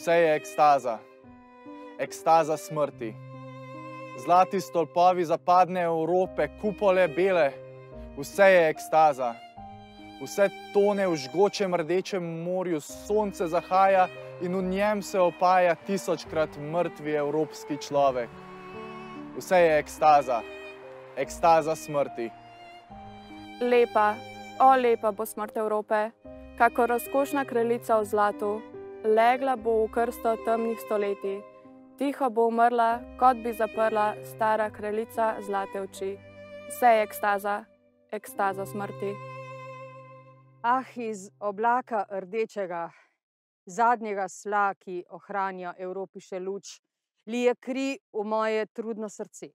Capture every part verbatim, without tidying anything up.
Vse je ekstaza, ekstaza smrti. Zlati stolpovi zapadne Evrope, kupole bele, vse je ekstaza. Vse tone v žgočem rdečem morju, sonce zahaja in v njem se opaja tisočkrat mrtvi evropski človek. Vse je ekstaza, ekstaza smrti. Lepa, o lepa bo smrt Evrope, kako razkošna kraljica v zlatu, legla bo v krsto temnih stoletij, tiho bo umrla, kot bi zaprla stara kraljica zlate oči. Vse je ekstaza, ekstaza smrti. Ah, iz oblaka rdečega, zadnjega sla, ki ohranja Evropi še luč, lije kri v moje trudno srce.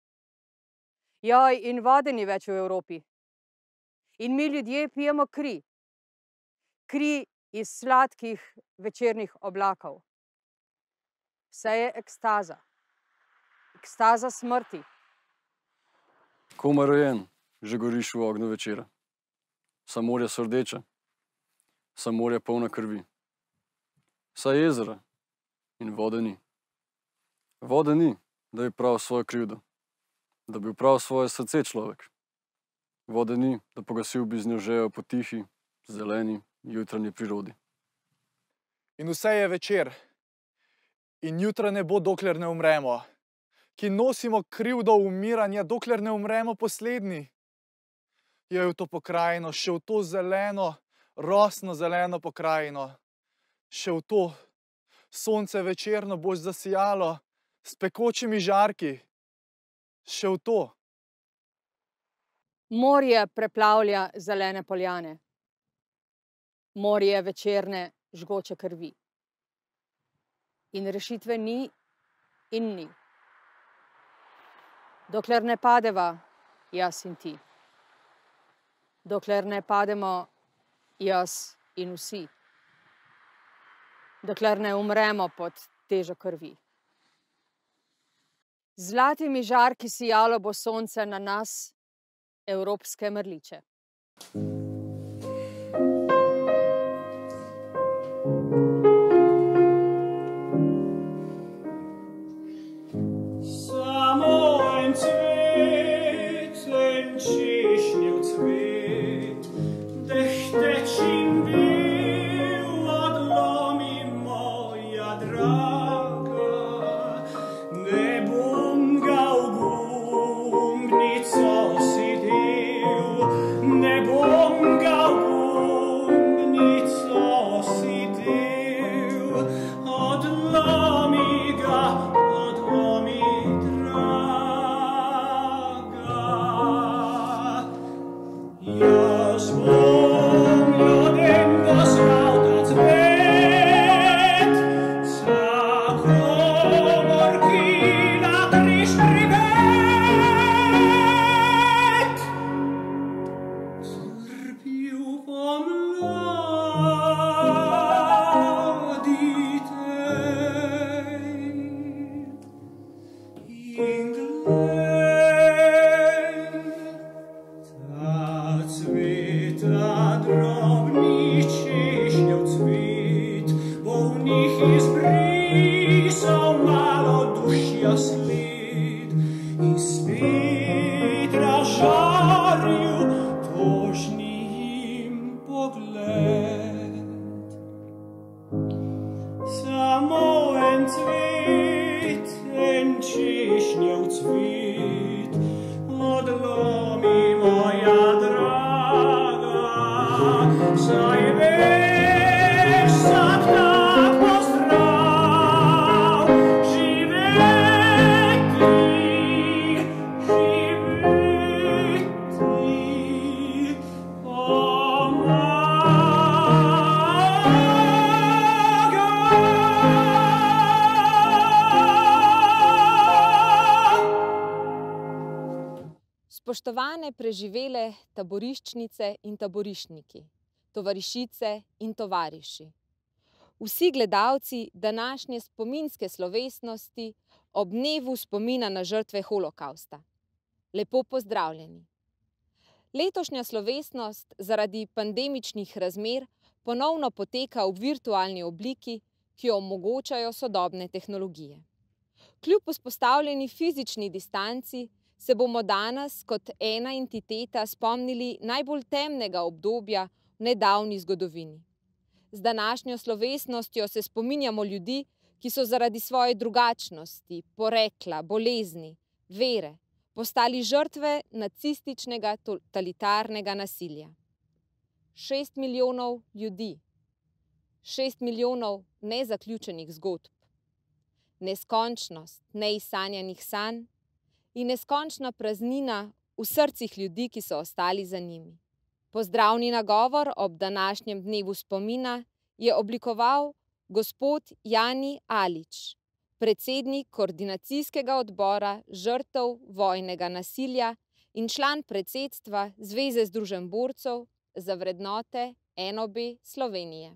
Joj, in vode ni več v Evropi. In mi ljudje pijemo kri. Kri iz sladkih večernih oblakov. Vse je ekstaza. Ekstaza smrti. Komaj rojen, že goriš v ognju večera. Vsa morja so rdeča, vsa morja polna krvi. Vsa jezera in vode ni. Vode ni, da bi pravil svojo krivdo, da bi upravil svoje srce človek. Vode ni, da pogasil bi z njo žejo po tihi, zeleni, jutranji prirodi. In vse je večer. In jutra ne bo, dokler ne umremo. Ki nosimo krivdo umiranja, dokler ne umremo poslednji. Je v to pokrajino, še v to zeleno, rosno zeleno pokrajino. Še v to sonce večerno boš zasijalo s pekočimi žarki. Še v to. Morje preplavlja zelene poljane. Morje večerne žgoče krvi. In rešitve ni in ni. Dokler ne padeva, jaz in ti. Dokler ne pademo jaz in vsi. Dokler ne umremo pod težo krvi. Z zlatimi žarki sijalo bo sonce na nas, evropske mrliče. Spoštovane preživele taboriščnice in taboriščniki, tovarišice in tovariši. Vsi gledalci današnje spominske slovesnosti ob dnevu spomina na žrtve holokavsta. Lepo pozdravljeni. Letošnja slovesnost zaradi pandemičnih razmer ponovno poteka v virtualni obliki, ki jo omogočajo sodobne tehnologije. Kljub vzpostavljeni fizični distanci se bomo danes kot ena entiteta spomnili najbolj temnega obdobja v nedavni zgodovini. Z današnjo slovesnostjo se spominjamo ljudi, ki so zaradi svoje drugačnosti, porekla, bolezni, vere, postali žrtve nacističnega totalitarnega nasilja. Šest milijonov ljudi, šest milijonov nezaključenih zgodb, neskončnost neizsanjanih sanj in neskončna praznina v srcih ljudi, ki so ostali za njimi. Pozdravni nagovor ob današnjem dnevu spomina je oblikoval gospod Jani Alič, predsednik koordinacijskega odbora žrtev vojnega nasilja in član predsedstva Zveze združenj borcev za vrednote N O B Slovenije.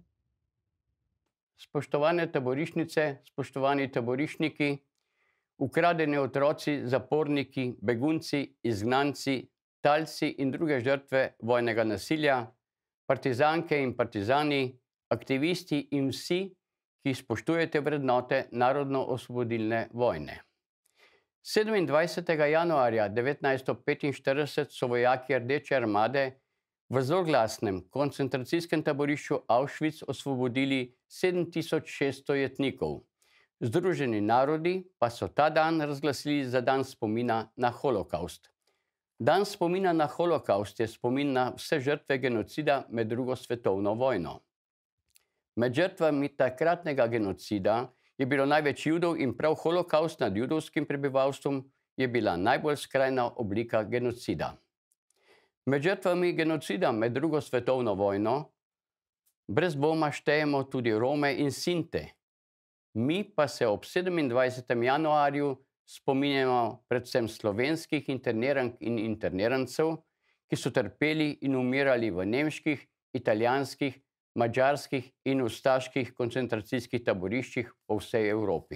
Spoštovane taborišnice, spoštovani taborišniki, ukradeni otroci, zaporniki, begunci, izgnanci, talci in druge žrtve vojnega nasilja, partizanke in partizani, aktivisti in vsi, ki spoštujete vrednote narodno-osvobodilne vojne. sedemindvajsetega januarja devetnajststo petinštirideset so vojaki Rdeče armade v zloglasnem koncentracijskem taborišču Auschwitz osvobodili sedem tisoč šeststo jetnikov. Združeni narodi pa so ta dan razglasili za dan spomina na holokavst. Dan spomina na holokavst je spomin na vse žrtve genocida med drugo svetovno vojno. Med žrtvami takratnega genocida je bilo največ Judov in prav holokavst nad judovskim prebivalstvom je bila najbolj skrajna oblika genocida. Med žrtvami genocida med drugo svetovno vojno brez dvoma štejemo tudi Rome in Sinte. Mi pa se ob sedemindvajsetem januarju spominjamo predvsem slovenskih internirank in internirancev, ki so trpeli in umirali v nemških, italijanskih, madžarskih in ustaških koncentracijskih taboriščih po vsej Evropi.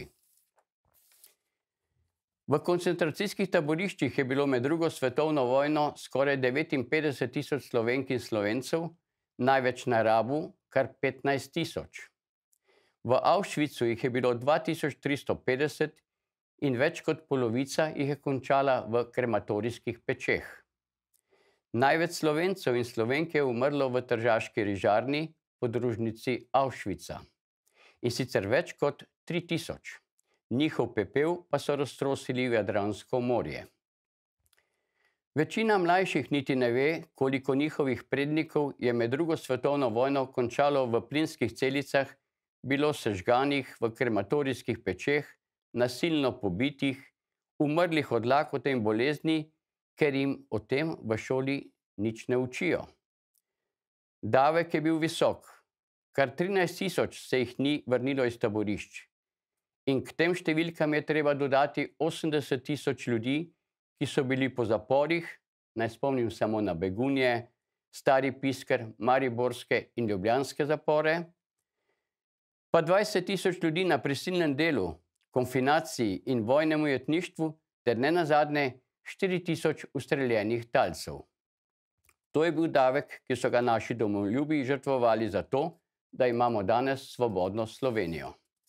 V koncentracijskih taboriščih je bilo med drugo svetovno vojno skoraj devetinpetdeset tisoč Slovenk in Slovencev, največ na Rabu kar petnajst tisoč. V Auschwitzu jih je bilo dva tisoč tristo petdeset in več kot polovica jih je končala v krematorijskih pečeh. Največ Slovencev in Slovenk je umrlo v tržaški rižarni podružnici Auschwitza. In sicer več kot tri tisoč. Njihov pepel pa so raztrosili v Jadransko morje. Večina mlajših niti ne ve, koliko njihovih prednikov je med drugo svetovno vojno končalo v plinskih celicah, bilo sežganih v krematorijskih pečeh, nasilno pobitih, umrlih od lakote in bolezni, ker jim o tem v šoli nič ne učijo. Davek je bil visok. Kar trinajst tisoč se jih ni vrnilo iz taborišč. In k tem številkam je treba dodati osemdeset tisoč ljudi, ki so bili po zaporih, naj spomnim samo na Begunje, Stari Pisker, mariborske in ljubljanske zapore, pa dvajset tisoč ljudi na prisilnem delu, konfinaciji in vojnem ujetništvu ter nenazadnje štiri tisoč ustreljenih talcev. To je bil davek, ki so ga naši domoljubi žrtvovali za to, da imamo danes svobodno Slovenijo.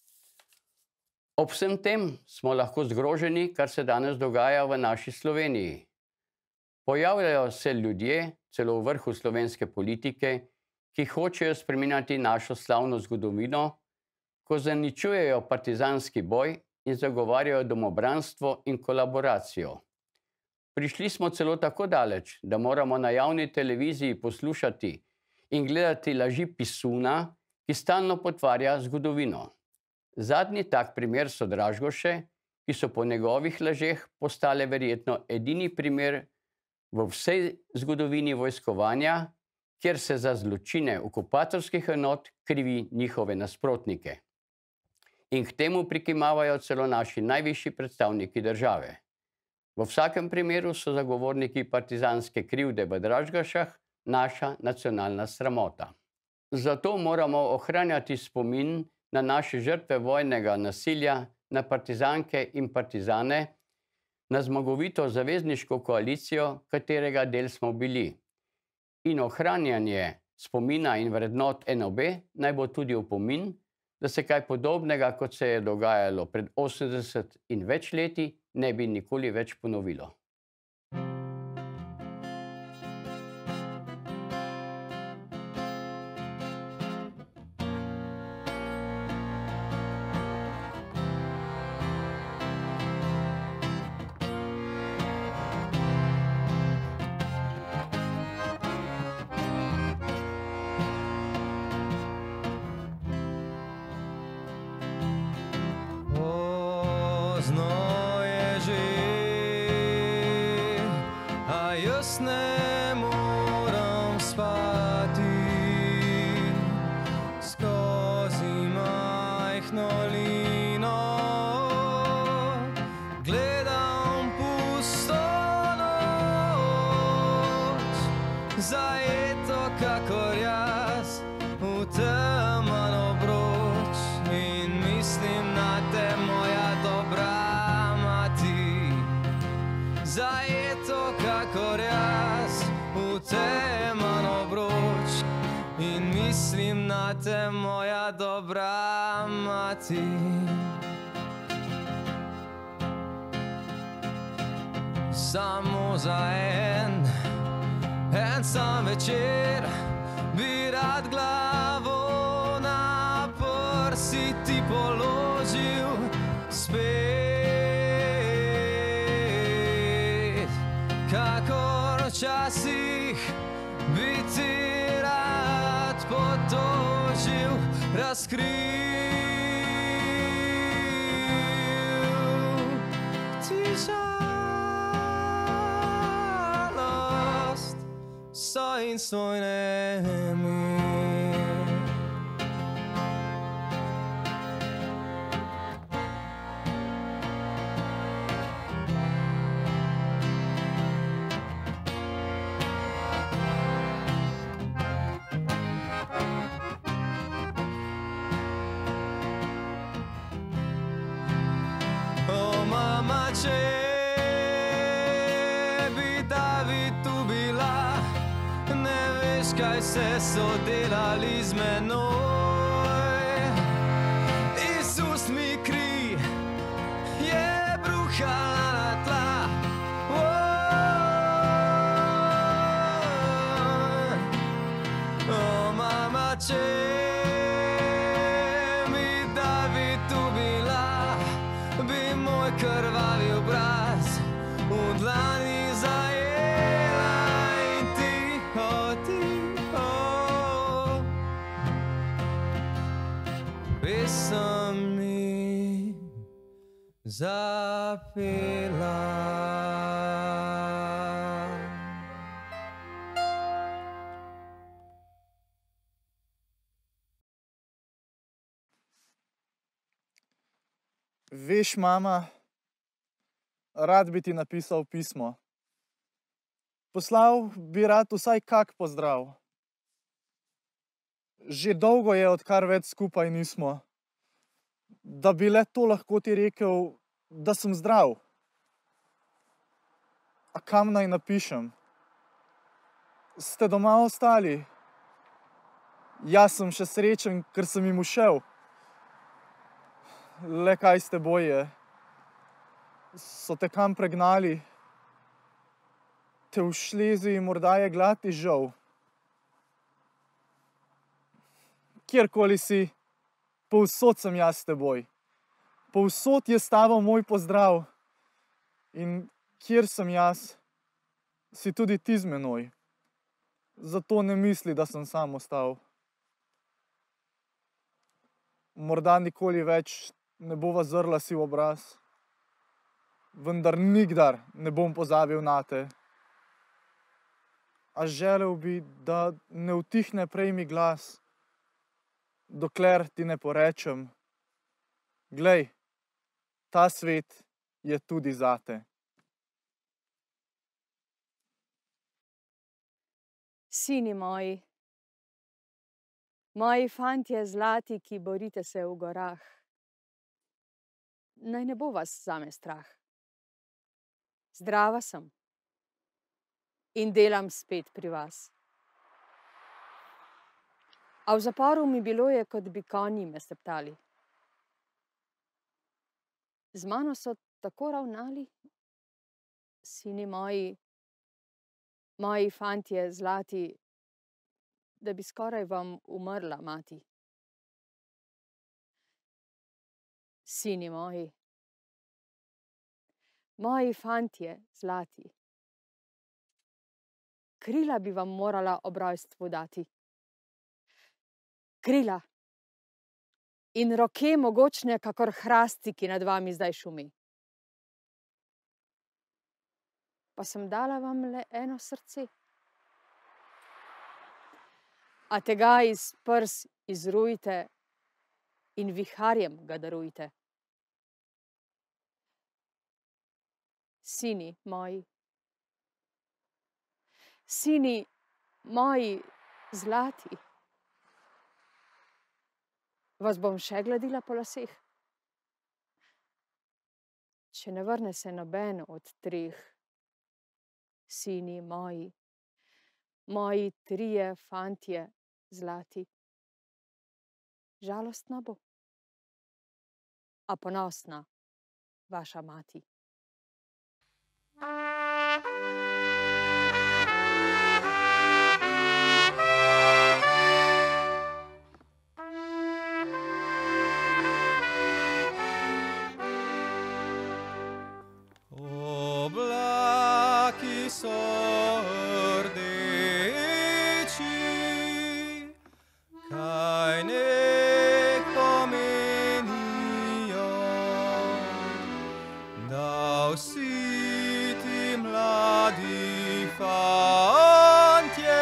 Ob vsem tem smo lahko zgroženi, kar se danes dogaja v naši Sloveniji. Pojavljajo se ljudje, celo v vrhu slovenske politike, ki hočejo spreminjati našo slavno zgodovino, ko zaničujejo partizanski boj in zagovarjajo domobranstvo in kolaboracijo. Prišli smo celo tako daleč, da moramo na javni televiziji poslušati in gledati laži Pisuna, ki stalno potvarja zgodovino. Zadnji tak primer so Dražgoše, ki so po njegovih lažeh postale verjetno edini primer v vsej zgodovini vojskovanja, kjer se za zločine okupatorskih enot krivi njihove nasprotnike. In k temu prikimavajo celo naši najvišji predstavniki države. V vsakem primeru so zagovorniki partizanske krivde v Dražgošah naša nacionalna sramota. Zato moramo ohranjati spomin na naše žrtve vojnega nasilja, na partizanke in partizane, na zmagovito zavezniško koalicijo, katerega del smo bili. In ohranjanje spomina in vrednot N O B naj bo tudi opomin, da se kaj podobnega, kot se je dogajalo pred osemdeset in več leti, ne bi nikoli več ponovilo. Pozno je že, a jaz ne morem spati. Skozi majhno lino gledam pusto noč, zajeto kakor jaz v temen obroč, in mislim na te, moja dobra mati. Zajeto kakor jaz v temen obroč, in mislim na te, moja dobra mati. Samo za en, en sam večer bi rad glavo na prsi ti položil spet. Kakor včasih bi ti rad potožil, razkril ti žalost, so in svoj nemir. O mama, če bi David tu bila, ne veš, kaj se so delali z menoj. Iz ust mi kri je bruhala na tla. O mama, če bi David tu bila, bi moj krvavi obraz v dlani zajela in tiho, tiho pesem mi zapela. Veš, mama, rad bi ti napisal pismo. Poslal bi rad vsaj kak pozdrav. Že dolgo je, odkar več skupaj nismo, da bi le to lahko ti rekel, da sem zdrav. A kam naj napišem? Ste doma ostali? Jaz sem še srečen, ker sem jim ušel. Le kaj s teboj je? So te kam pregnali? Te v Šleziji morda je glad izžal? Kjerkoli si, povsod sem jaz s teboj. Povsod je s tabo moj pozdrav. In kjer sem jaz, si tudi ti z menoj. Zato ne misli, da sem sam ostal. Morda nikoli več ne bova zrla si v obraz, vendar nikdar ne bom pozabil nate. A želel bi, da ne utihne prej mi glas, dokler ti ne porečem: glej, ta svet je tudi zate. Sini moji, moji fantje zlati, ki borite se v gorah, naj ne bo vas zame strah. Zdrava sem in delam spet pri vas. A v zaporu mi bilo je, kot bi konji me steptali. Z mano so tako ravnali, sini moji, moji fantje zlati, da bi skoraj vam umrla mati. Sini moji, moji fantje zlati, krila bi vam morala ob rojstvu dati. Krila in roke mogočne, kakor hrasti, ki nad vami zdaj šumi. Pa sem dala vam le eno srce. A tega iz prs izrujte in viharjem ga darujte. Sini moji, sini moji zlati, vas bom še gladila po laseh. Če ne vrne se noben od treh, sini moji, moji trije fantje zlati. Žalostna bo, a ponosna vaša mati. Oblaki so rdeči, kaj nek pomenijo, da vsi ti mladi fantje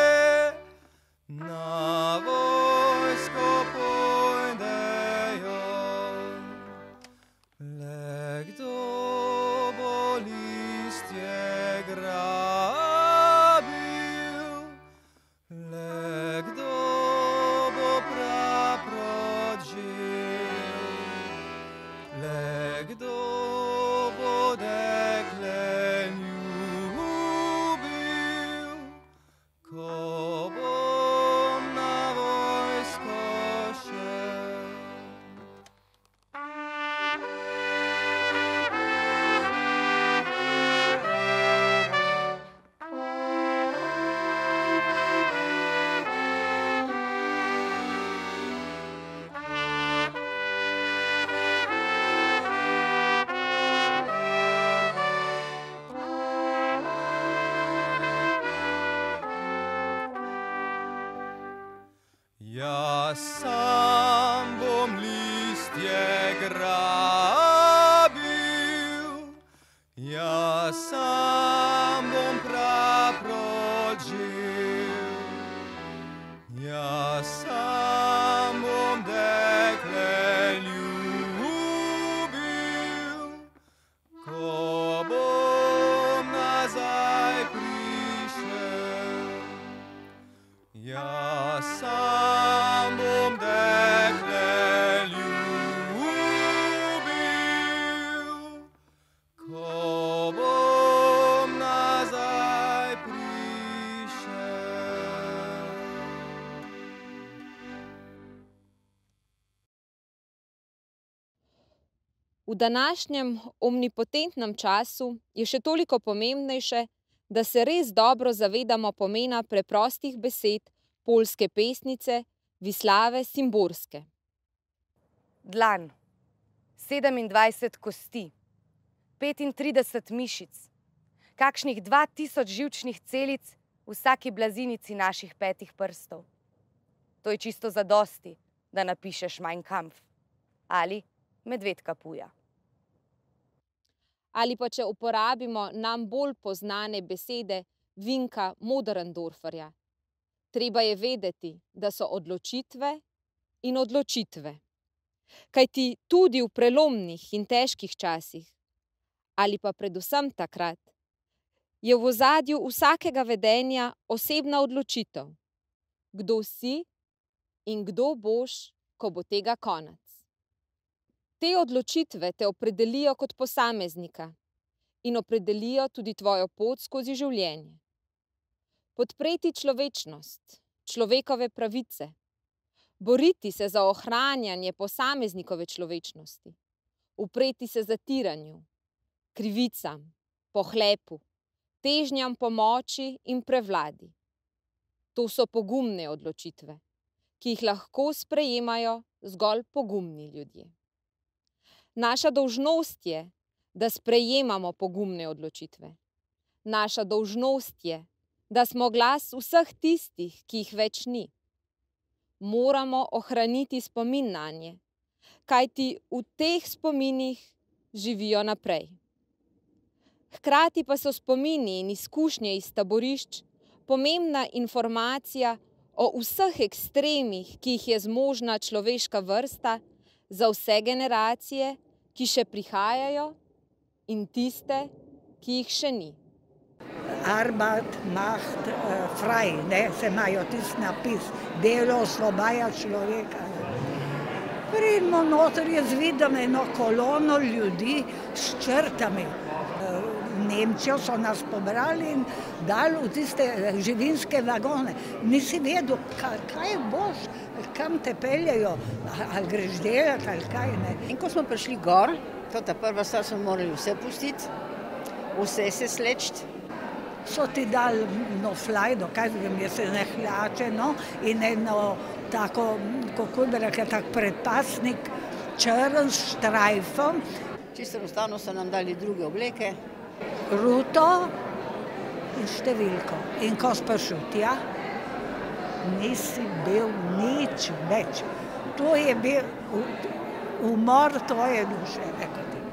na vojsko pojdejo. Le kdo bo listje grabil, le kdo bo praprot žel, le kdo bo dekle ljubil, ko bom na vojsko šel. Jaz sam bom listje grabil, jaz sam bom praprot žel, jaz sam bom dekle ljubil, ko bom nazaj prišel. Jaz sam bom dekle ljubil, ko bom nazaj prišel. V današnjem omnipotentnem času je še toliko pomembnejše, da se res dobro zavedamo pomena preprostih besed poljske pesnice Vislave Szymborske. Dlan, sedemindvajset kosti, petintrideset mišic, kakšnih dva tisoč živčnih celic v vsaki blazinici naših petih prstov. To je čisto zadosti, da napišeš Mein Kampf ali Medvedka Puja. Ali pa če uporabimo nam bolj poznane besede Vinka Möderndorferja. Treba je vedeti, da so odločitve in odločitve. Kajti tudi v prelomnih in težkih časih, ali pa predvsem takrat, je v ozadju vsakega vedenja osebna odločitev, kdo si in kdo boš, ko bo tega konec. Te odločitve te opredelijo kot posameznika in opredelijo tudi tvojo pot skozi življenje. Podpreti človečnost, človekove pravice, boriti se za ohranjanje posameznikove človečnosti, upreti se zatiranju, krivicam, pohlepu, težnjam po moči in prevladi. To so pogumne odločitve, ki jih lahko sprejemajo zgolj pogumni ljudje. Naša dolžnost je, da sprejemamo pogumne odločitve. Naša dolžnost je, da smo glas vseh tistih, ki jih več ni. Moramo ohraniti spomin nanje, kajti v teh spominih živijo naprej. Hkrati pa so spomini in izkušnje iz taborišč pomembna informacija o vseh ekstremih, ki jih je zmožna človeška vrsta za vse generacije, ki še prihajajo in tiste, ki jih še ni. Arbeit macht uh, frei, ne, se imajo tisti napis, delo osvobaja človeka. Pridemo noter, jaz vidim eno kolono ljudi s črtami. V Nemčijo so nas pobrali in dali v tiste živinske vagone. Nisi vedel, kaj boš, kam te peljejo, ali greš delati, ali kaj ne. In ko smo prišli gor, to ta prva stvar smo morali vse pustiti, vse se slečiti. So ti dali no flajdo, kaj vem, jaz se ne hlače, no, in eno tako, kako bi rekla, tak predpasnik, črn s štrajfom. Čisto enostavno so nam dali druge obleke. Ruto in številko. In ko si prišel tja, nisi bil nič več. To je bil umor tvoje duše, rekel ti.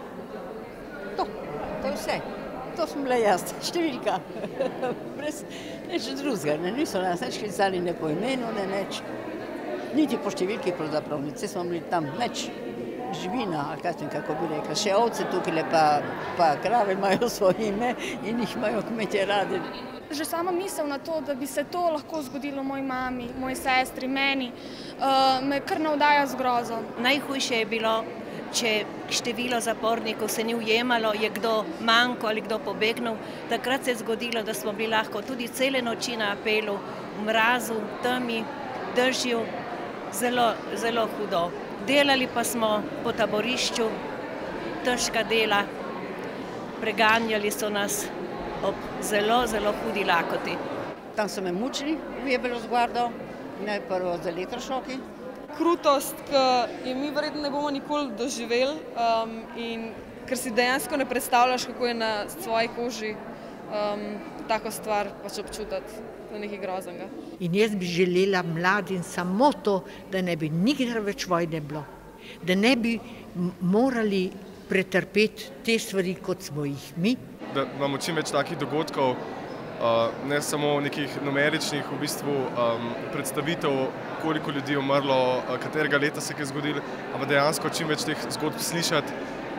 To, to je vse. To sem bila jaz, številka. Brez nič drugega, ne, niso nas nič klicali, ne po imenu, ne nič. Niti po številki pravzaprav, nič smo bili tam, nič. Živina, ali kaj sem, kako bi rekla, še ovce tukaj, pa, pa krave imajo svoje ime in jih imajo kmetje radi. Že sama misel na to, da bi se to lahko zgodilo moji mami, moji sestri, meni, uh, me kar navdaja z grozo. Najhujše je bilo, če število zapornikov se ni ujemalo, je kdo manjko ali kdo pobegnil. Takrat se je zgodilo, da smo bili lahko tudi cele noči na apelu, v mrazu, temi, dežju, zelo, zelo hudo. Delali pa smo po taborišču, težka dela, preganjali so nas ob zelo, zelo hudi lakoti. Tam so me mučili, je bilo zgvardo, najprvo z elektrošoki. Krutost, ki je mi verjetno ne bomo nikoli doživeli um, in ker si dejansko ne predstavljaš, kako je na svoji koži um, tako stvar pač občutiti. To je nekaj groznega. In jaz bi želela mladim samo to, da ne bi nikdar več vojne bilo. Da ne bi morali pretrpeti te stvari, kot smo jih mi. Da imamo čim več takih dogodkov, ne samo nekih numeričnih v bistvu predstavitev, koliko ljudi je umrlo, katerega leta se je zgodilo, ampak dejansko čim več teh zgodb slišati,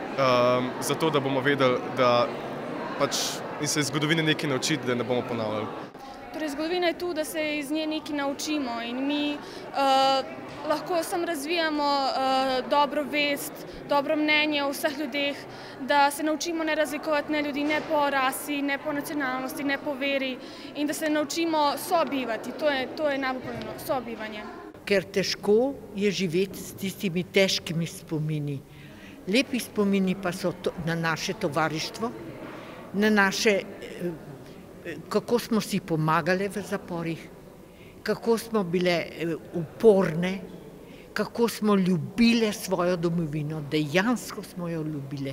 zato da bomo vedeli, da pač in se iz zgodovine nekaj naučiti, da ne bomo ponavljali. Torej, zgodovina je tu, da se iz nje nekaj naučimo in mi uh, lahko samo razvijamo uh, dobro vest, dobro mnenje o vseh ljudeh, da se naučimo ne razlikovati ne ljudi, ne po rasi, ne po nacionalnosti, ne po veri in da se naučimo sobivati. To je, to je najbolj pomembno, sobivanje. Ker težko je živeti s tistimi težkimi spomini. Lepi spomini pa so to, na naše tovarištvo, na naše kako smo si pomagali v zaporih, kako smo bile uporne, kako smo ljubile svojo domovino, dejansko smo jo ljubile.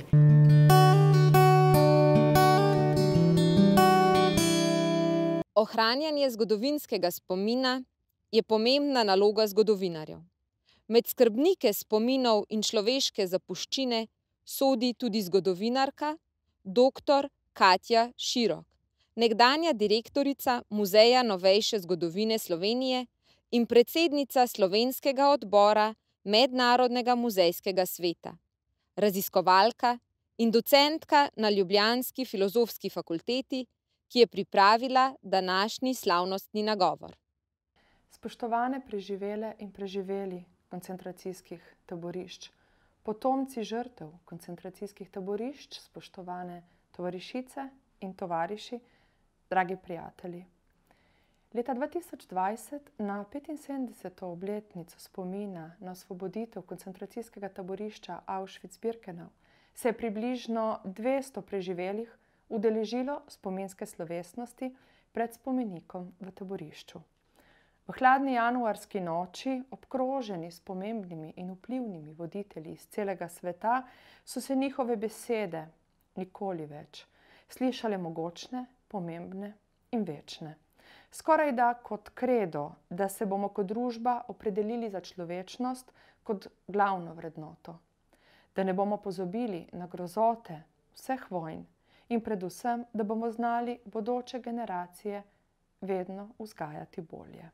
Ohranjanje zgodovinskega spomina je pomembna naloga zgodovinarjev. Med skrbnike spominov in človeške zapuščine sodi tudi zgodovinarka doktor Katja Širok, nekdanja direktorica Muzeja novejše zgodovine Slovenije in predsednica Slovenskega odbora Mednarodnega muzejskega sveta, raziskovalka in docentka na ljubljanski filozofski fakulteti, ki je pripravila današnji slavnostni nagovor. Spoštovane preživele in preživeli koncentracijskih taborišč, potomci žrtev koncentracijskih taborišč, spoštovane tovarišice in tovariši, dragi prijatelji. Leta dva tisoč dvajset, na petinsedemdeseto obletnico spomina na osvoboditev koncentracijskega taborišča Auschwitz-Birkenau, se je približno dvesto preživelih udeležilo spominske slovesnosti pred spomenikom v taborišču. V hladni januarski noči, obkroženi s pomembnimi in vplivnimi voditelji iz celega sveta, so se njihove besede nikoli več slišale mogočne, pomembne in večne. Skoraj da kot kredo, da se bomo kot družba opredelili za človečnost kot glavno vrednoto. Da ne bomo pozabili na grozote vseh vojn in predvsem, da bomo znali bodoče generacije vedno vzgajati bolje.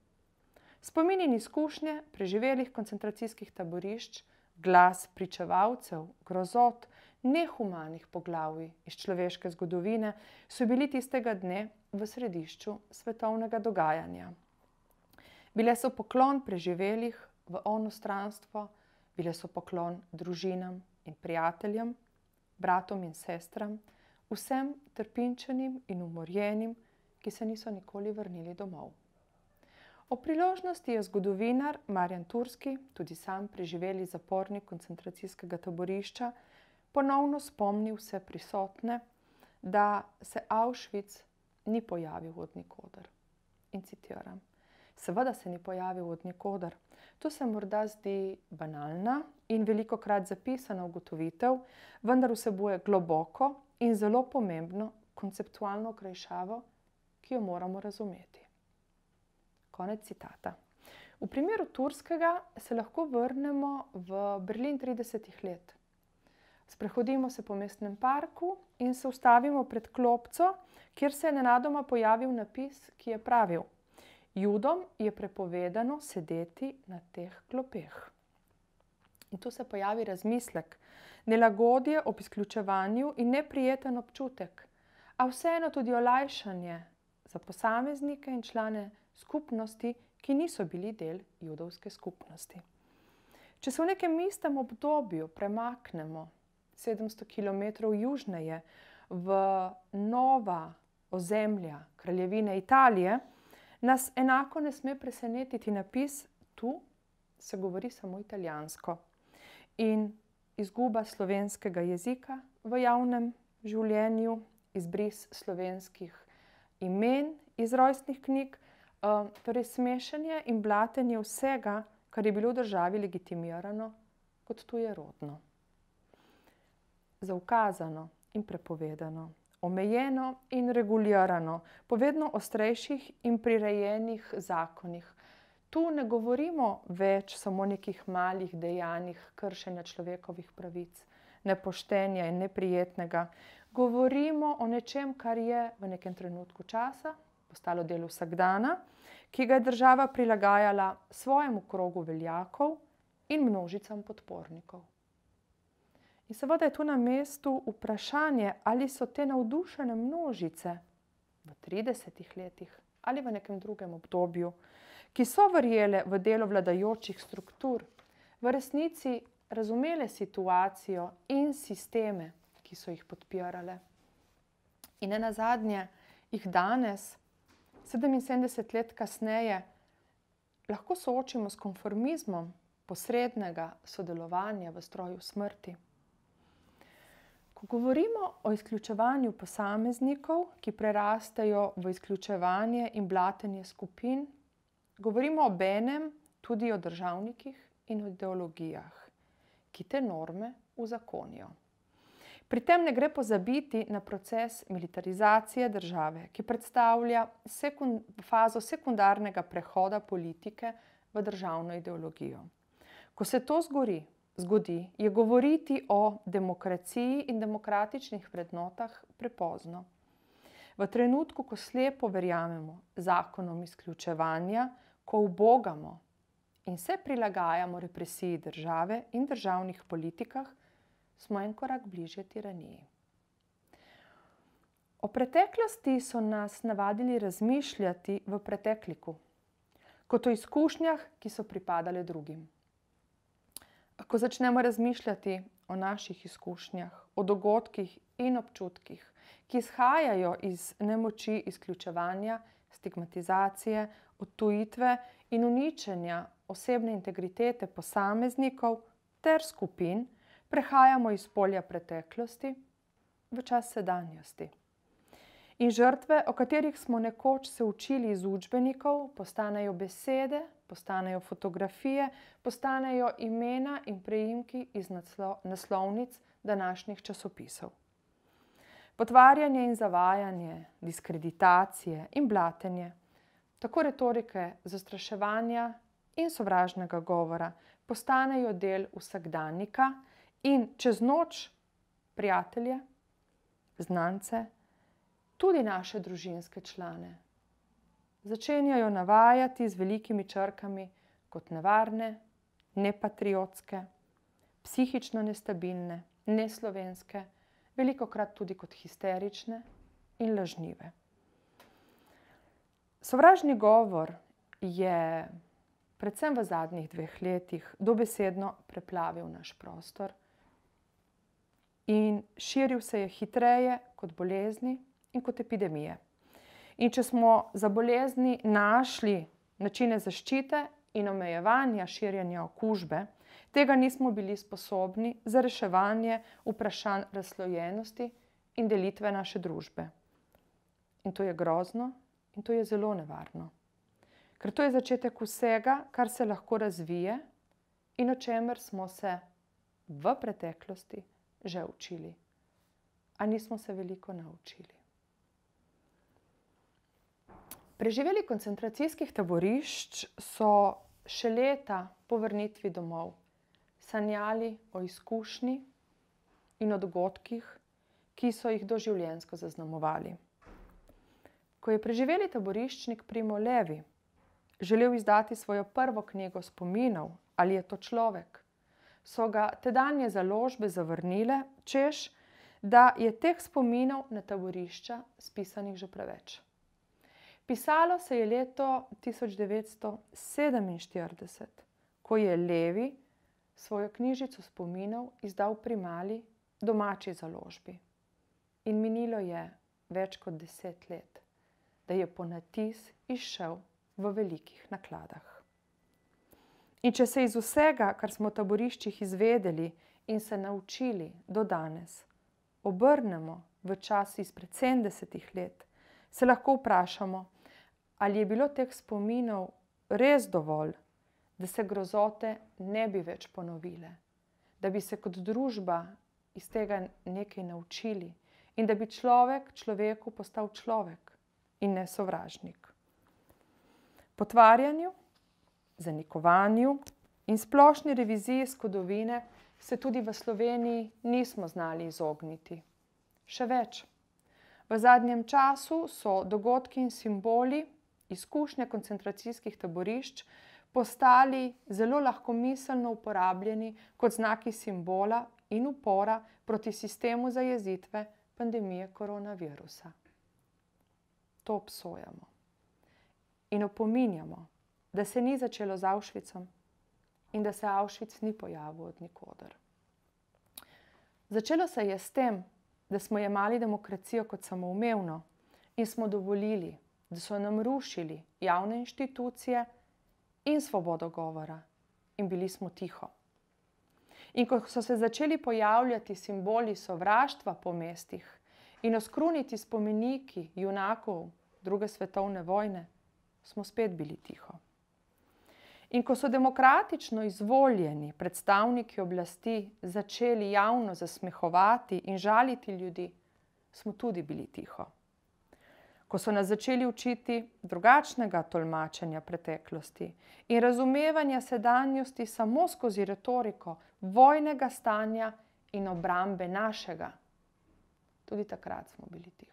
Spomin in izkušnje preživelih koncentracijskih taborišč, glas pričevalcev, grozot, nehumanih poglavij iz človeške zgodovine so bili tistega dne v središču svetovnega dogajanja. Bile so poklon preživelih v onostranstvo, bile so poklon družinam in prijateljem, bratom in sestram, vsem trpinčenim in umorjenim, ki se niso nikoli vrnili domov. O priložnosti je zgodovinar Marjan Turski, tudi sam preživeli zapornik koncentracijskega taborišča, ponovno spomnil vse prisotne, da se Auschwitz ni pojavil od nikoder. In citiram: seveda se ni pojavil od nikoder. To se morda zdi banalna in velikokrat zapisana ugotovitev, vendar vsebuje globoko in zelo pomembno konceptualno okrajšavo, ki jo moramo razumeti. Konec citata. V primeru Turskega se lahko vrnemo v Berlin tridesetih let. Sprehodimo se po mestnem parku in se ustavimo pred klopco, kjer se je nenadoma pojavil napis, ki je pravil: Judom je prepovedano sedeti na teh klopeh. In tu se pojavi razmislek, nelagodje ob izključevanju in neprijeten občutek, a vseeno tudi olajšanje za posameznike in člane skupnosti, ki niso bili del judovske skupnosti. Če se v nekem istem obdobju premaknemo sedemsto kilometrov južneje v nova ozemlja kraljevine Italije, nas enako ne sme presenetiti napis: tu se govori samo italijansko. In izguba slovenskega jezika v javnem življenju, izbris slovenskih imen iz rojstnih knjig, torej smešanje in blatenje vsega, kar je bilo v državi legitimirano kot tujerodno. Zaukazano in prepovedano, omejeno in regulirano, po vedno ostrejših in prirejenih zakonih. Tu ne govorimo več samo o nekih malih dejanjih kršenja človekovih pravic, nepoštenja in neprijetnega. Govorimo o nečem, kar je v nekem trenutku časa postalo del vsakdana, ki ga je država prilagajala svojemu krogu veljakov in množicam podpornikov. In seveda je tu na mestu vprašanje, ali so te navdušene množice v tridesetih letih ali v nekem drugem obdobju, ki so verjele v delo vladajočih struktur, v resnici razumele situacijo in sisteme, ki so jih podpirale. In nenazadnje jih danes, sedeminsedemdeset let kasneje, lahko soočimo s konformizmom posrednega sodelovanja v stroju smrti. Ko govorimo o izključevanju posameznikov, ki prerastejo v izključevanje in blatenje skupin, govorimo obenem tudi o državnikih in o ideologijah, ki te norme uzakonijo. Pri tem ne gre pozabiti na proces militarizacije države, ki predstavlja sekund, fazo sekundarnega prehoda politike v državno ideologijo. Ko se to zgodi, zgodi, je govoriti o demokraciji in demokratičnih vrednotah prepozno. V trenutku, ko slepo verjamemo zakonom izključevanja, ko ubogamo in se prilagajamo represiji države in državnih politikah, smo en korak bližje tiraniji. O preteklosti so nas navadili razmišljati v pretekliku, kot o izkušnjah, ki so pripadale drugim. Ko začnemo razmišljati o naših izkušnjah, o dogodkih in občutkih, ki izhajajo iz nemoči izključevanja, stigmatizacije, odtujitve in uničenja osebne integritete posameznikov ter skupin prehajamo iz polja preteklosti v čas sedanjosti. In žrtve, o katerih smo nekoč se učili iz učbenikov, postanejo besede, postanejo fotografije, postanejo imena in priimki iz naslo- naslovnic današnjih časopisov. Potvarjanje in zavajanje, diskreditacije in blatenje, tako retorike zastraševanja in sovražnega govora, postanejo del vsakdanjika in čez noč prijatelje, znance, tudi naše družinske člane začenjajo navajati z velikimi črkami kot nevarne, nepatriotske, psihično nestabilne, neslovenske, velikokrat tudi kot histerične in lažnive. Sovražni govor je predvsem v zadnjih dveh letih dobesedno preplavil naš prostor in širil se je hitreje kot bolezni in kot epidemije. In če smo za bolezni našli načine zaščite in omejevanja širjenja okužbe, tega nismo bili sposobni za reševanje vprašanj razslojenosti in delitve naše družbe. In to je grozno in to je zelo nevarno. Ker to je začetek vsega, kar se lahko razvije in o čemer smo se v preteklosti že učili. A nismo se veliko naučili. Preživeli koncentracijskih taborišč so še leta po vrnitvi domov sanjali o izkušnji in o dogodkih, ki so jih doživljenjsko zaznamovali. Ko je preživeli taboriščnik Primo Levi želel izdati svojo prvo knjigo spominov, Ali je to človek, so ga tedanje založbe zavrnile, češ, da je teh spominov na taborišča spisanih že preveč. Pisalo se je leto tisoč devetsto sedeminštirideset, ko je Levi svojo knjižico spominov izdal pri mali domači založbi. In minilo je več kot deset let, da je ponatis izšel v velikih nakladah. In če se iz vsega, kar smo v taboriščih izvedeli in se naučili do danes, obrnemo v čas izpred sedemdesetih let, se lahko vprašamo, ali je bilo teh spominov res dovolj, da se grozote ne bi več ponovile, da bi se kot družba iz tega nekaj naučili in da bi človek človeku postal človek in ne sovražnik. Potvarjanju, zanikovanju in splošni reviziji zgodovine se tudi v Sloveniji nismo znali izogniti. Še več. V zadnjem času so dogodki in simboli izkušnje koncentracijskih taborišč postali zelo lahkomiselno uporabljeni kot znaki simbola in upora proti sistemu zajezitve pandemije koronavirusa. To obsojamo in opominjamo, da se ni začelo z Auschwitzom in da se Auschwitz ni pojavil od nikoder. Začelo se je s tem, da smo jemali demokracijo kot samoumevno in smo dovolili, da so nam rušili javne inštitucije in svobodo govora in bili smo tiho. In ko so se začeli pojavljati simboli sovraštva po mestih in oskruniti spomeniki junakov druge svetovne vojne, smo spet bili tiho. In ko so demokratično izvoljeni predstavniki oblasti začeli javno zasmehovati in žaliti ljudi, smo tudi bili tiho. Ko so nas začeli učiti drugačnega tolmačenja preteklosti in razumevanja sedanjosti samo skozi retoriko vojnega stanja in obrambe našega, tudi takrat smo bili tiho.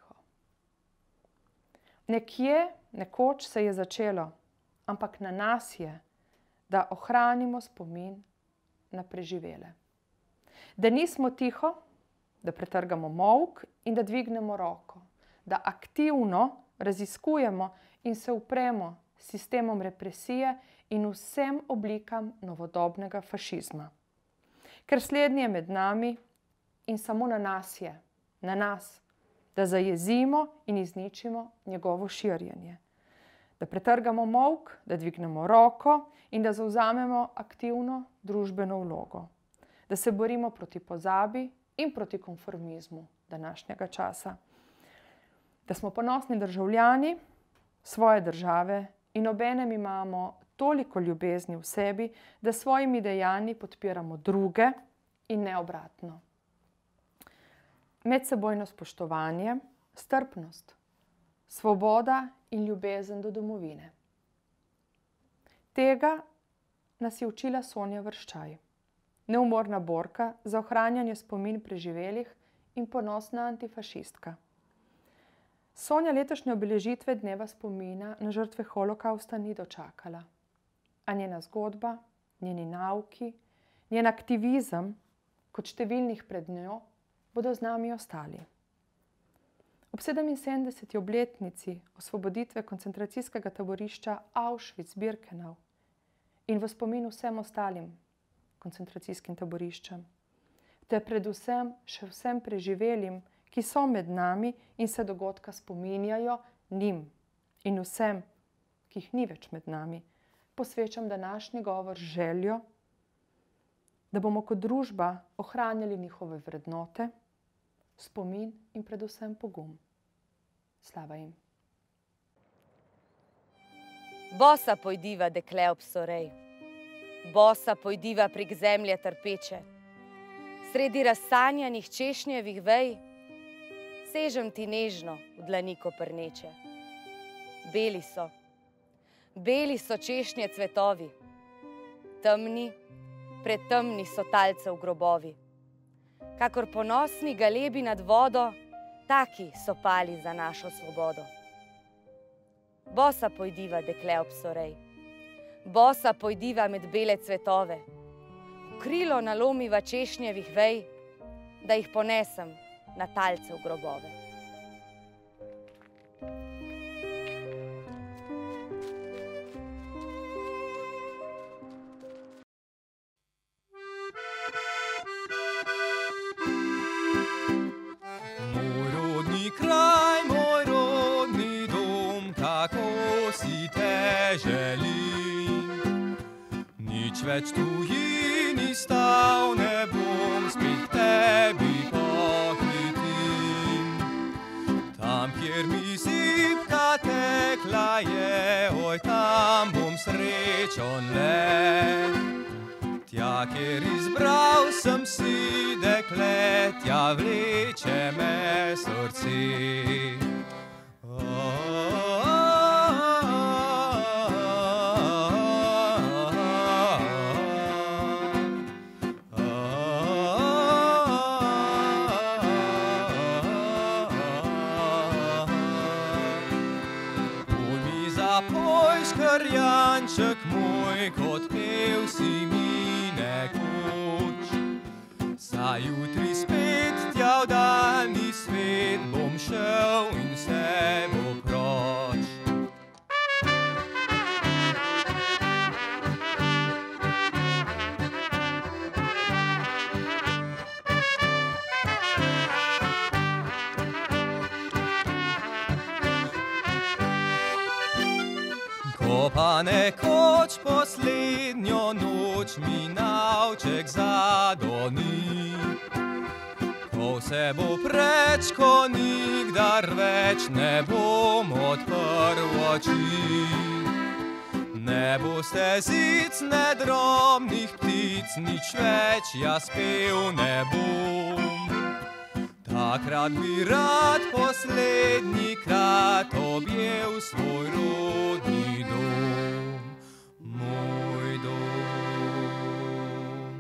Nekje, nekoč se je začelo, ampak na nas je, da ohranimo spomin na preživele. Da nismo tiho, da pretrgamo molk in da dvignemo roko, da aktivno raziskujemo in se upremo sistemom represije in vsem oblikam novodobnega fašizma. Ker slednje je med nami in samo na nas je, na nas, da zajezimo in izničimo njegovo širjenje. Da pretrgamo molk, da dvignemo roko in da zavzamemo aktivno družbeno vlogo. Da se borimo proti pozabi in proti konformizmu današnjega časa. Da smo ponosni državljani svoje države in obenem imamo toliko ljubezni v sebi, da s svojimi dejanji podpiramo druge in ne obratno. Medsebojno spoštovanje, strpnost, svoboda in ljubezen do domovine. Tega nas je učila Sonja Vrščaj, neumorna borka za ohranjanje spomin preživelih in ponosna antifašistka. Sonja letošnje obeležitve dneva spomina na žrtve holokavsta ni dočakala, a njena zgodba, njeni nauki, njen aktivizem, kot številnih pred njo, bodo z nami ostali. Ob sedeminsedemdeseti obletnici osvoboditve koncentracijskega taborišča Auschwitz-Birkenau in v spomin vsem ostalim koncentracijskim taboriščem, te predvsem še vsem preživelim, ki so med nami in se dogodka spominjajo, njim in vsem, ki jih ni več med nami, posvečam današnji govor z željo, da bomo kot družba ohranjali njihove vrednote, spomin in predvsem pogum. Slava jim. Bosa pojdiva, dekle ob sorej, bosa pojdiva prek zemlje trpeče, sredi razsanjanih češnjevih vej, sežem ti nežno v dlani koprneče. Beli so, beli so češnje cvetovi, temni, pretemni so talce v grobovi. Kakor ponosni galebi nad vodo, taki so pali za našo svobodo. Bosa pojdiva, dekle ob sorej, bosa pojdiva med bele cvetove, v krilo nalomiva češnjevih vej, da jih ponesem na talce v grobove. Kraj, moj rodni dom, kako si te želim. Nič več tujini stav ne bom, spet k tebi pohitim. Tam, kjer mi zibka tekla je, oj, tam bom srečen le. Tja, kjer izbral sem si dekle, tja vleče me srce. Poj mi zapoj, škrjanček moj, kot pev si mi nekoč. Za jutri spet tja v daljni svet bom šel in vse bo proč. Ko pa nekoč poslednjo noč mi navček zadoni, ko vse bo preč, ko nikdar več ne bom odprl oči. Ne boste zic, ne drobnih ptic, nič več jaz pel ne bom. Takrat bi rad poslednji krat objel svoj rodni dom, moj dom.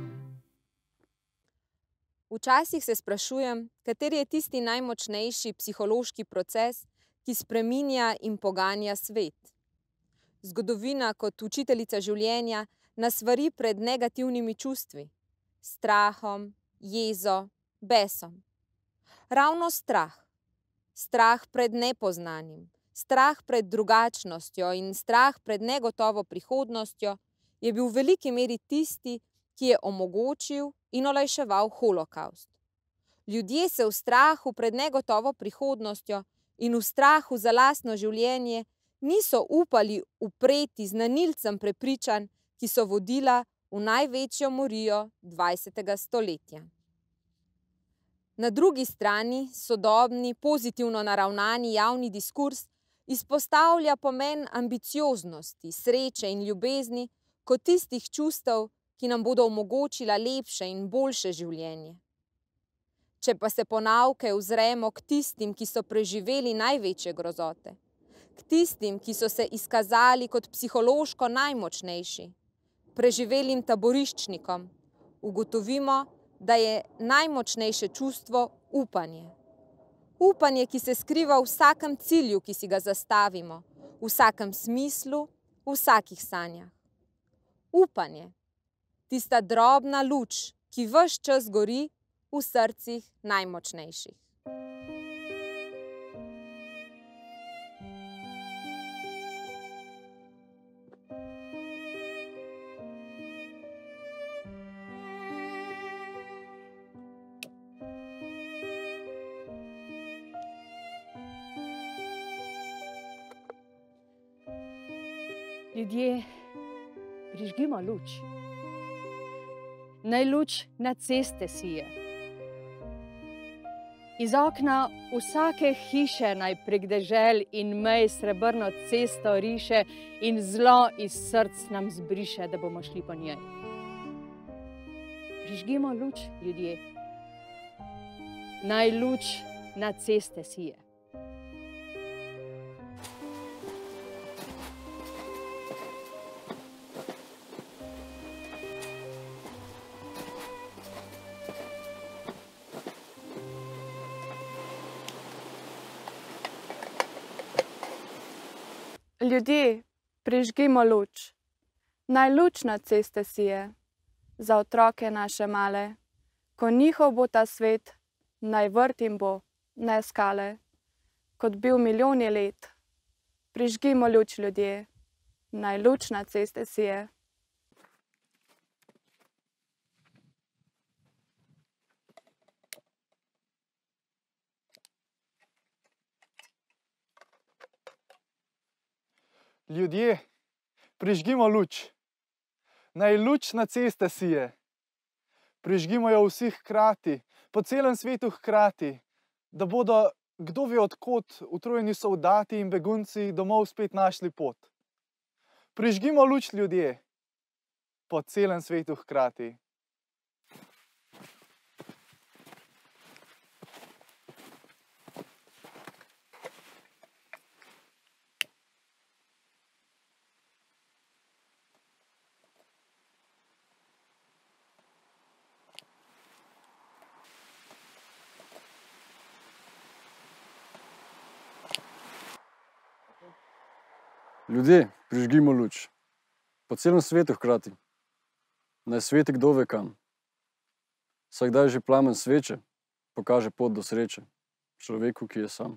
Včasih se sprašujem, kateri je tisti najmočnejši psihološki proces, ki spreminja in poganja svet. Zgodovina kot učiteljica življenja nas vari pred negativnimi čustvi, strahom, jezo, besom. Ravno strah, strah pred nepoznanim, strah pred drugačnostjo in strah pred negotovo prihodnostjo je bil v veliki meri tisti, ki je omogočil in olajševal holokavst. Ljudje se v strahu pred negotovo prihodnostjo in v strahu za lastno življenje niso upali upreti znanilcem prepričanj, ki so vodila v največjo morijo dvajsetega stoletja. Na drugi strani sodobni, pozitivno naravnani javni diskurs izpostavlja pomen ambicioznosti, sreče in ljubezni kot tistih čustev, ki nam bodo omogočila lepše in boljše življenje. Če pa se po nauke ozremo k tistim, ki so preživeli največje grozote, k tistim, ki so se izkazali kot psihološko najmočnejši, preživelim taboriščnikom, ugotovimo, da je najmočnejše čustvo upanje. Upanje, ki se skriva v vsakem cilju, ki si ga zastavimo, v vsakem smislu, v vsakih sanjah. Upanje, tista drobna luč, ki ves čas gori v srcih najmočnejših. Ljudje, prižgimo luč. Naj luč na ceste sije. Iz okna vsake hiše naj prek dežel in mej srebrno cesto riše in zlo iz src nam zbriše, da bomo šli po njej. Prižgimo luč, ljudje. Naj luč na ceste sije. Ljudje, prižgimo luč. Naj luč na ceste sije, za otroke naše male. Ko njihov bo ta svet, naj vrt jim bo, ne skale. Kot bil milijoni let, prižgimo luč, ljudje. Naj luč na ceste sije. Ljudje, prižgimo luč. Naj luč na ceste sije. Prižgimo jo vsi hkrati, po celem svetu hkrati, da bodo, kdo ve od kod, utrujeni soldati in begunci domov spet našli pot. Prižgimo luč, ljudje, po celem svetu hkrati. Ljudje, prižgimo luč. Po celem svetu hkrati. Naj sveti kdo ve kam. Vsakdaj že plamen sveče pokaže pot do sreče človeku, ki je sam.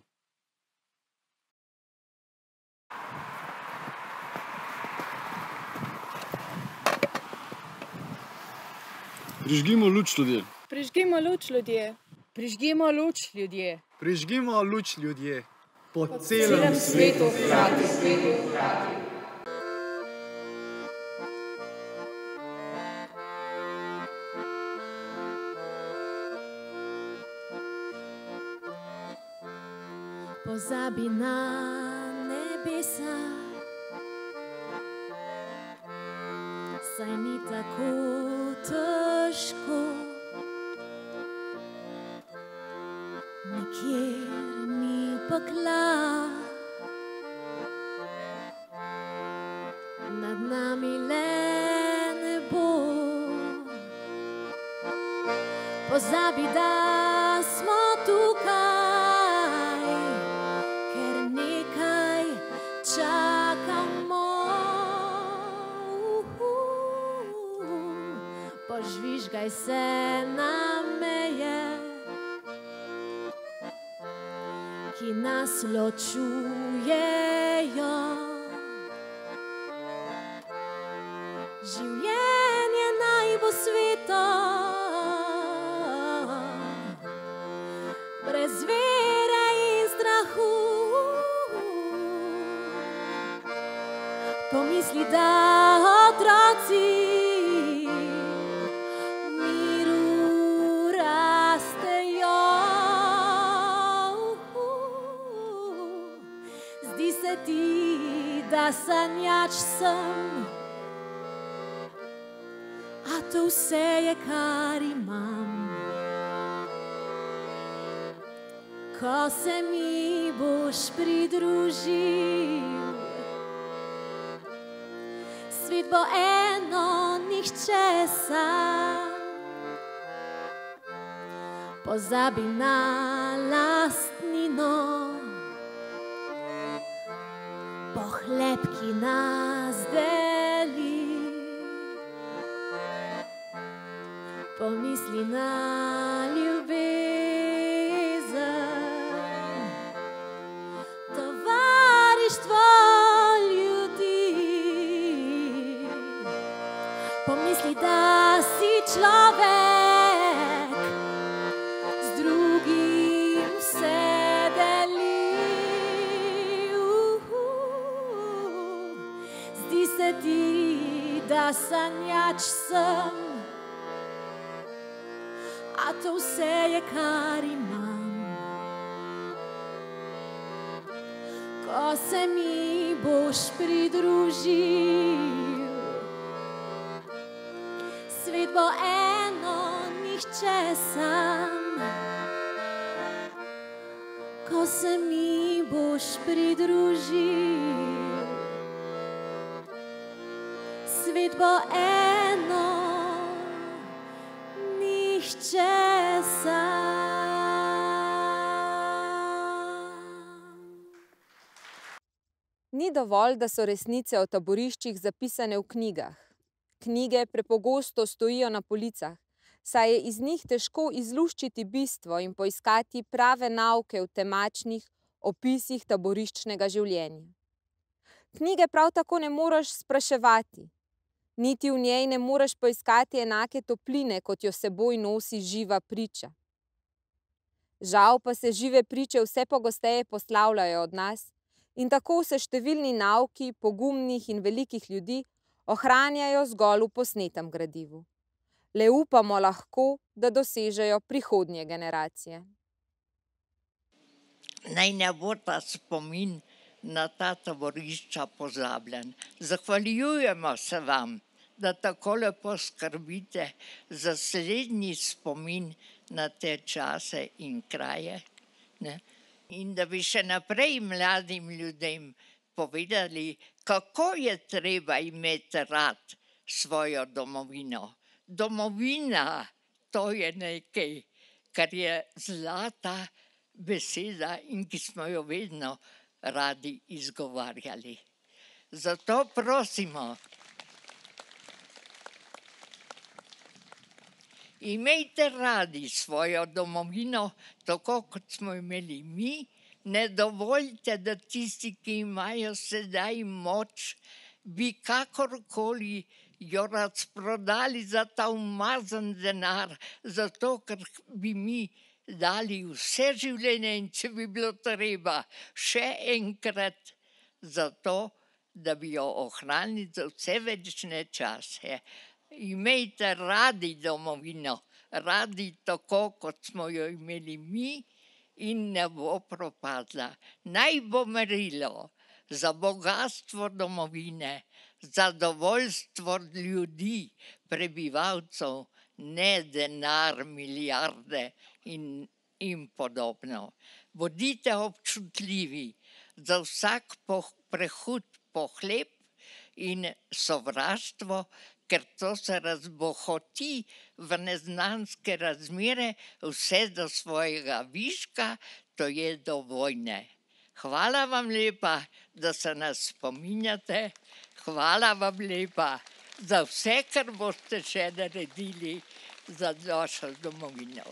Prižgimo luč, ljudje. Prižgimo luč, ljudje. Prižgimo luč, ljudje. Prižgimo luč, ljudje. Po Po celem svetu hkrati. Pozabi na nebesa, saj ni tako težko. Nikjer ni pekla, nad nami le nebo. Pozabi, da smo tukaj, ker nekaj čakamo. Požvižgaj se na meje, ki nas ločujejo. Življenje naj bo sveto, brez vere in strahu. Pomisli, da otroci miru rastejo. Zdi se ti, da sanjač sem, a to vse je, kar imam. Ko se mi boš pridružil, svet bo eno, nihče sam. Pozabi na lastnino, pohleb, ki nas deli. Pomisli na ljubezen, tovarištvo ljudi. Pomisli, da si človek, z drugim se deli. Zdi se ti, da sanjač sem, a to vse je, kar imam. Ko se mi boš pridružil, svet bo eno, nihče sam. Ko se mi boš pridružil, svet bo eno, nihče sam. Ni dovolj, da so resnice o taboriščih zapisane v knjigah. Knjige prepogosto stojijo na policah, saj je iz njih težko izluščiti bistvo in poiskati prave nauke v temačnih opisih taboriščnega življenja. Knjige prav tako ne moreš spraševati. Niti v njej ne moreš poiskati enake topline, kot jo seboj nosi živa priča. Žal pa se žive priče vse pogosteje poslavljajo od nas in tako se številni nauki pogumnih in velikih ljudi ohranjajo zgolj v posnetem gradivu. Le upamo lahko, da dosežejo prihodnje generacije. Naj ne bo ta spomin na ta taborišča pozabljen. Zahvaljujemo se vam, da tako lepo skrbite za slednji spomin na te čase in kraje. Ne? In da bi še naprej mladim ljudem povedali, kako je treba imeti rad svojo domovino. Domovina, to je nekaj, kar je zlata beseda in ki smo jo vedno radi izgovarjali. Zato prosimo, imejte radi svojo domovino, tako kot smo imeli mi, ne dovoljte, da tisti, ki imajo sedaj moč, bi kakorkoli jo razprodali za ta umazan denar, zato ker bi mi dali vse življenje in če bi bilo treba še enkrat za to, da bi jo ohranili za vse večne čase. Imejte radi domovino, radi tako, kot smo jo imeli mi in ne bo propadla. Naj bo merilo za bogatstvo domovine, zadovoljstvo ljudi, prebivalcev, ne denar, milijarde in, in podobno. Bodite občutljivi za vsak prehud pohleb in sovraštvo, ker to se razbohoti v neznanske razmere, vse do svojega viška, to je do vojne. Hvala vam lepa, da se nas spominjate, hvala vam lepa za vse, kar boste še naredili za našo domovino.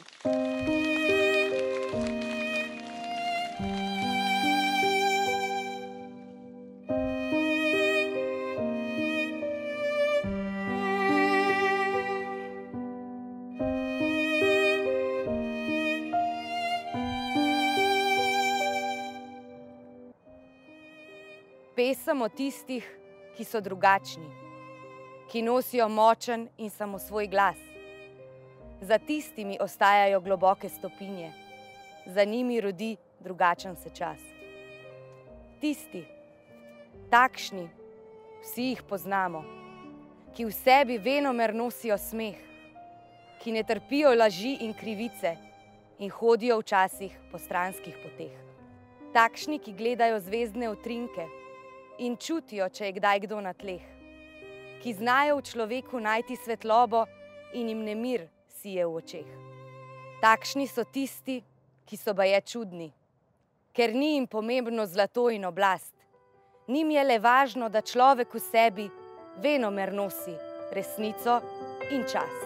Pesem o tistih, ki so drugačni, ki nosijo močen in samosvoj glas. Za tistimi ostajajo globoke stopinje, za njimi rodi drugačen se čas. Tisti, takšni, vsi jih poznamo, ki v sebi venomer nosijo smeh, ki ne trpijo laži in krivice in hodijo včasih po stranskih poteh. Takšni, ki gledajo zvezdne utrinke in čutijo, če je kdaj kdo na tleh, ki znajo v človeku najti svetlobo in jim nemir sije v očeh. Takšni so tisti, ki so baje čudni, ker ni jim pomembno zlato in oblast. Njim je le važno, da človek v sebi venomer nosi resnico in čast.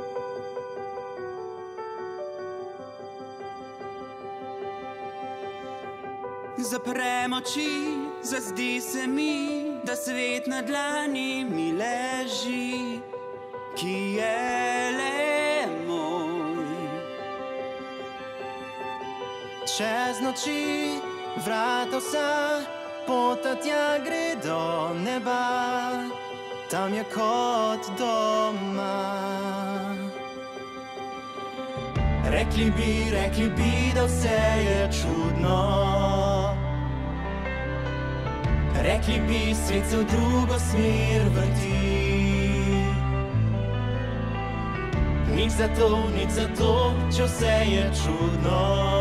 Zaprem oči, zazdi se mi, da svet na dlani mi leži, ki je le moj. Čez noči vrata vsa, pota tja gre do neba, tam je kot doma. Rekli bi, rekli bi, da vse je čudno. Rekli bi, svet se v drugo smer vrti. Nič za to, nič za to, če vse je čudno.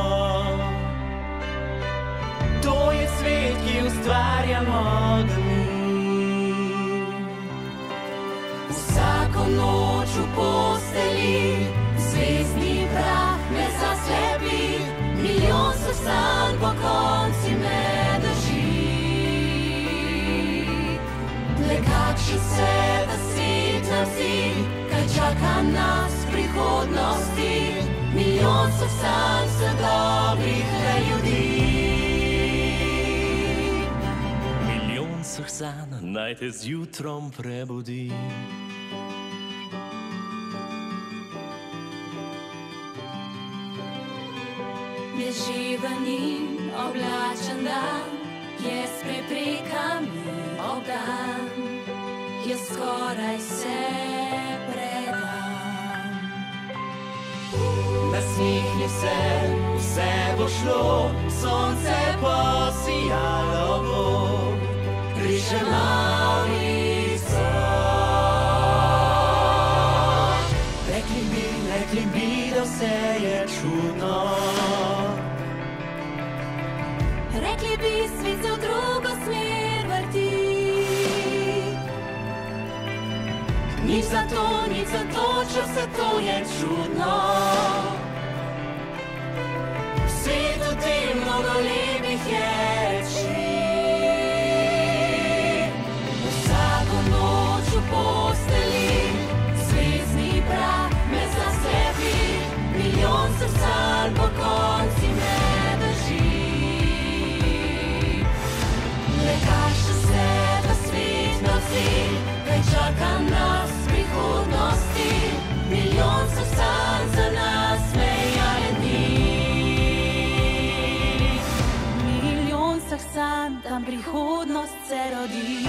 To je svet, ki ustvarjamo ga mi. Vsako noč v posteli zvezdni prah me zaslepi, milijon so sanj po konci me drži. Le kakšen se ta svet nam zdi, kaj čaka nas v prihodnosti, milijon so sanj vse dobrih le ljudi. Milijon vseh sanj naj te z jutrom prebudi. Neživen in oblačen dan je s preprekami obdan, je skoraj se predan. Nasmihni se, vse bo šlo, sonce posijalo bo, riše mavrico. Rekli bi, rekli bi, da vse je čudno. Rekli bi, svet se v drugo smer vrti. Nič za to, nič za to, če vse to je čudno. Svet v tem mnogo lepih je reči. Vsako noč v posteli zvezdni prah me zaslepi, milijon se sanj po konci me drži. Le kakšen se ta svet nam zdi, kaj čaka nas v prihodnosti, milijon so sanj za nas smejane dni. Milijon vseh sanj, tam prihodnost se rodi.